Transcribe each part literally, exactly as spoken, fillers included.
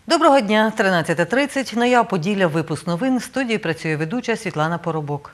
Доброго дня, тринадцята тридцять. Нова Поділля, випуск новин. В студії працює ведуча Світлана Поробок.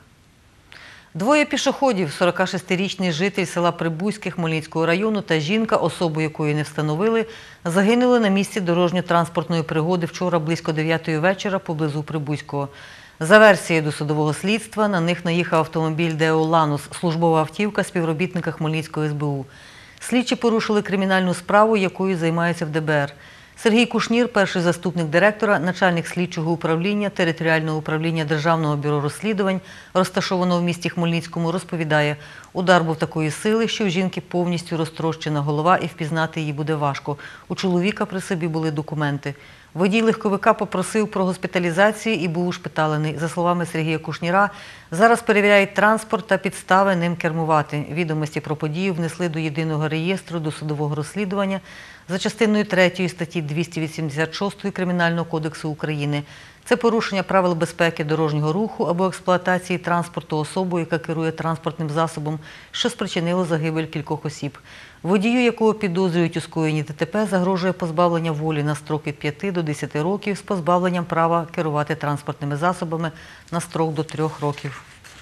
Двоє пішоходів, сорокашестирічний житель села Прибузьке Хмельницького району та жінка, особу якої не встановили, загинули на місці дорожньо-транспортної пригоди вчора близько дев'ятої вечора поблизу Прибузького. За версією досудового слідства, на них наїхав автомобіль ДЕО «Ланус», службова автівка співробітника Хмельницького ес бе у. Слідчі порушили кримінальну справу, якою займаються в де бе ер. Сергій Кушнір, перший заступник директора, начальник слідчого управління територіального управління Державного бюро розслідувань, розташованого в місті Хмельницькому, розповідає, удар був такої сили, що у жінки повністю розтрощена голова і впізнати її буде важко. У чоловіка при собі були документи. Водій легковика попросив про госпіталізацію і був ушпиталений. За словами Сергія Кушніра, зараз перевіряють транспорт та підстави ним кермувати. Відомості про подію внесли до єдиного реєстру досудового розслідування за частиною третьої статті двісті вісімдесят шість Кримінального кодексу України. Це порушення правил безпеки дорожнього руху або експлуатації транспорту особою, яка керує транспортним засобом, що спричинило загибель кількох осіб. Водію, якого підозрюють у скоєнні де те пе, загрожує позбавлення волі на строк від п'яти до десяти років з позбавленням права керувати транспортними засобами на строк до трьох років.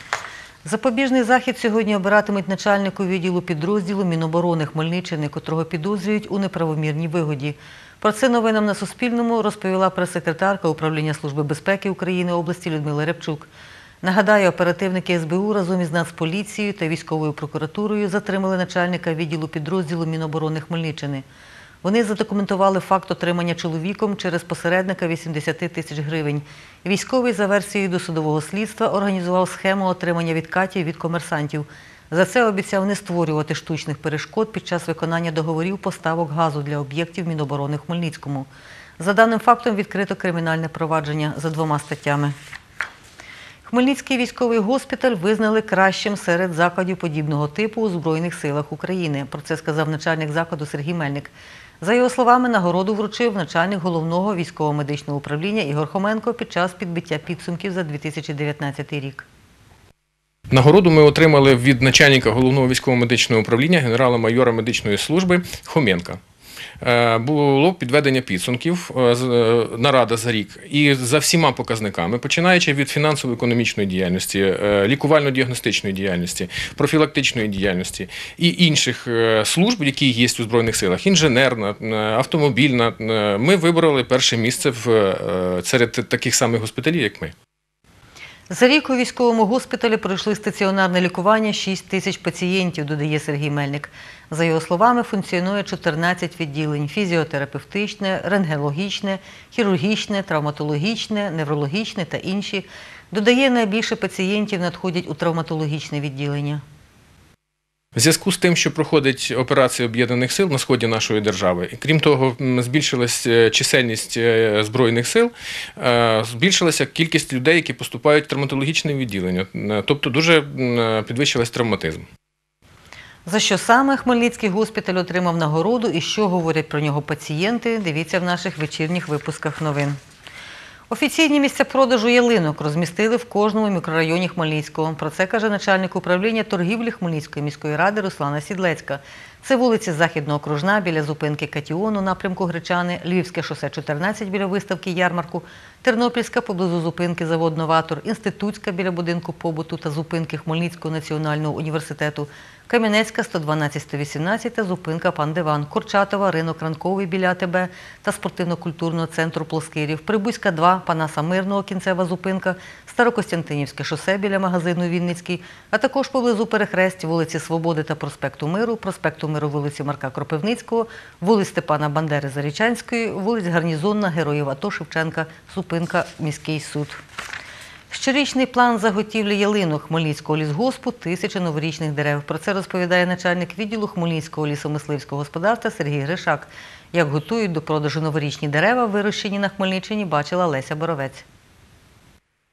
Запобіжний захід сьогодні обиратимуть начальнику відділу підрозділу Міноборони Хмельниччини, котрого підозрюють у неправомірній вигоді. Про це новинам на Суспільному розповіла прес-секретарка Управління Служби безпеки України області Людмила Рябчук. Нагадаю, оперативники ес бе у разом із Нацполіцією та військовою прокуратурою затримали начальника відділу підрозділу Міноборони Хмельниччини. Вони задокументували факт отримання чоловіком через посередника вісімдесят тисяч гривень. Військовий за версією досудового слідства організував схему отримання відкатів від комерсантів. За це обіцяв не створювати штучних перешкод під час виконання договорів поставок газу для об'єктів Міноборони Хмельницькому. За даним фактом відкрито кримінальне провадження за двома статтями. Хмельницький військовий госпіталь визнали кращим серед закладів подібного типу у Збройних силах України. Про це сказав начальник закладу Сергій Мельник. За його словами, нагороду вручив начальник головного військово-медичного управління Ігор Хоменко під час підбиття підсумків за дві тисячі дев'ятнадцятий рік. Нагороду ми отримали від начальника головного військово-медичного управління генерала-майора медичної служби Хоменка. Було підведення підсумків, нарада за рік, і за всіма показниками, починаючи від фінансово-економічної діяльності, лікувально-діагностичної діяльності, профілактичної діяльності і інших служб, які є у Збройних силах, інженерна, автомобільна, ми вибрали перше місце серед таких самих госпіталів, як ми. За рік у військовому госпіталі пройшли стаціонарне лікування шість тисяч пацієнтів, додає Сергій Мельник. За його словами, функціонує чотирнадцять відділень – фізіотерапевтичне, рентгенологічне, хірургічне, травматологічне, неврологічне та інші. Додає, найбільше пацієнтів надходять у травматологічне відділення. В зв'язку з тим, що проходить операція Об'єднаних сил на сході нашої держави, крім того, збільшилась чисельність Збройних сил, збільшилася кількість людей, які поступають в травматологічне відділення, тобто дуже підвищилась травматизм. За що саме Хмельницький госпіталь отримав нагороду і що говорять про нього пацієнти, дивіться в наших вечірніх випусках новин. Офіційні місця продажу ялинок розмістили в кожному мікрорайоні Хмельницького. Про це каже начальник управління торгівлі Хмельницької міської ради Руслана Сідлецька. Це вулиці Західно-Окружна біля зупинки Катіону напрямку Гречани, Львівське шосе чотирнадцять біля виставки ярмарку, Тернопільська поблизу зупинки завод «Новатор», Інститутська біля будинку побуту та зупинки Хмельницького національного університету, Кам'янецька сто дванадцять сто вісімнадцять та зупинка «Пан Диван», Курчатова, ринок ранковий біля а те бе та спортивно-культурного центру «Плоскирів», Прибузька два, Панаса Мирного, кінцева зупинка, Старокостянтинівське шосе біля магазину «Вінницький», а також поблизу перехресть вулиці Свободи та проспекту Миру, проспекту Миру вулиці Марка Кропивницького, вулиць Степана Бандери Зарічанської, вулиць Гарнізонна, Героїв АТО, Шевченка, зупинка Міський суд. Щорічний план заготівлі ялинок Хмельницького лісгоспу – тисяча новорічних дерев. Про це розповідає начальник відділу Хмельницького лісомисливського господарства Сергій Гришак. Як готують до продажу новорічні дерева, вирощені на Хмельниччині, бачила Леся Боровець.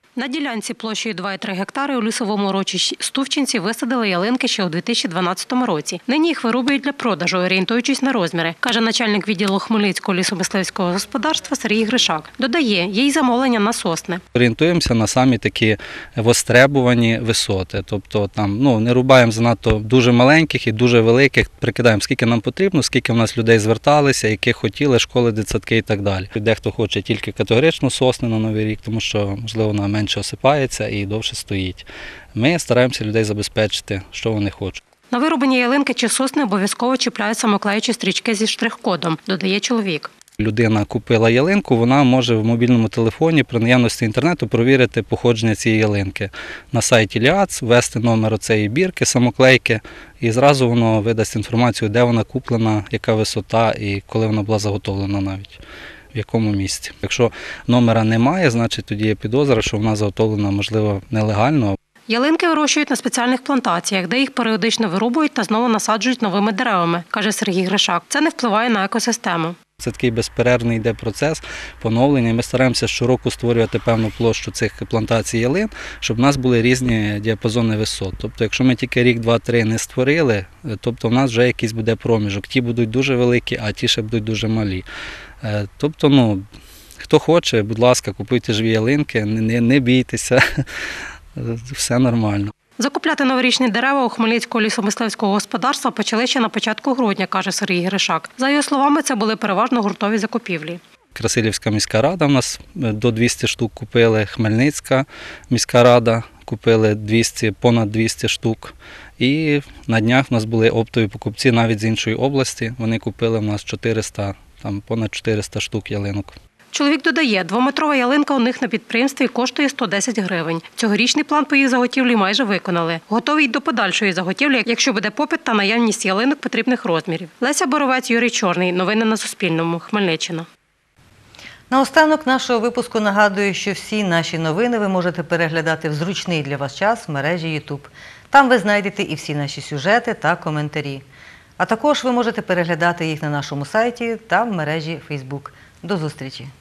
На ділянці площею два цілих три гектари у лісовому урочищі Стувчинці висадили ялинки ще у дві тисячі дванадцятому році. Нині їх вирубують для продажу, орієнтуючись на розміри, каже начальник відділу Хмельницького лісомисливського господарства Сергій Гришак. Додає, є й замовлення на сосни. Орієнтуємося на самі такі востребувані висоти. Тобто там ну, не рубаємо занадто дуже маленьких і дуже великих, прикидаємо, скільки нам потрібно, скільки в нас людей зверталися, які хотіли, школи, дитсадки і так далі. Дехто хоче тільки категорично сосни на Новий рік, тому що, можливо, вона менше осипається і довше стоїть. Ми стараємося людей забезпечити, що вони хочуть. На вирубані ялинки чи сосни обов'язково чіпляють самоклеючі стрічки зі штрих-кодом, додає чоловік. Людина купила ялинку, вона може в мобільному телефоні при наявності інтернету провірити походження цієї ялинки. На сайті ЛіАЦ ввести номер цієї бірки, самоклейки, і зразу воно видасть інформацію, де вона куплена, яка висота і коли вона була заготовлена навіть, в якому місці. Якщо номера немає, значить тоді є підозра, що вона заготовлена, можливо, нелегально. Ялинки вирощують на спеціальних плантаціях, де їх періодично вирубують та знову насаджують новими деревами, каже Сергій Гришак. Це не впливає на екосистему. Це такий безперервний йде процес поновлення. Ми стараємося щороку створювати певну площу цих плантацій ялин, щоб в нас були різні діапазони висот. Тобто, якщо ми тільки рік, два, три не створили, тобто в нас вже якийсь буде проміжок. Ті будуть дуже великі, а ті ще будуть дуже малі. Тобто, ну, хто хоче, будь ласка, купуйте живі ялинки, не, не бійтеся, все нормально. Закупляти новорічні дерева у Хмельницького лісомисливського господарства почали ще на початку грудня, каже Сергій Гришак. За його словами, це були переважно гуртові закупівлі. Красилівська міська рада в нас до двісті штук купили, Хмельницька міська рада купили двісті, понад двісті штук. І на днях в нас були оптові покупці навіть з іншої області. Вони купили в нас чотириста, там понад чотириста штук ялинок. Чоловік додає, двометрова ялинка у них на підприємстві коштує сто десять гривень. Цьогорічний план по їх заготівлі майже виконали. Готові й до подальшої заготівлі, якщо буде попит та наявність ялинок потрібних розмірів. Леся Боровець, Юрій Чорний. Новини на Суспільному. Хмельниччина. Наостанок нашого випуску нагадую, що всі наші новини ви можете переглядати в зручний для вас час в мережі YouTube. Там ви знайдете і всі наші сюжети та коментарі. А також ви можете переглядати їх на нашому сайті та в мережі Facebook. До зустрічі!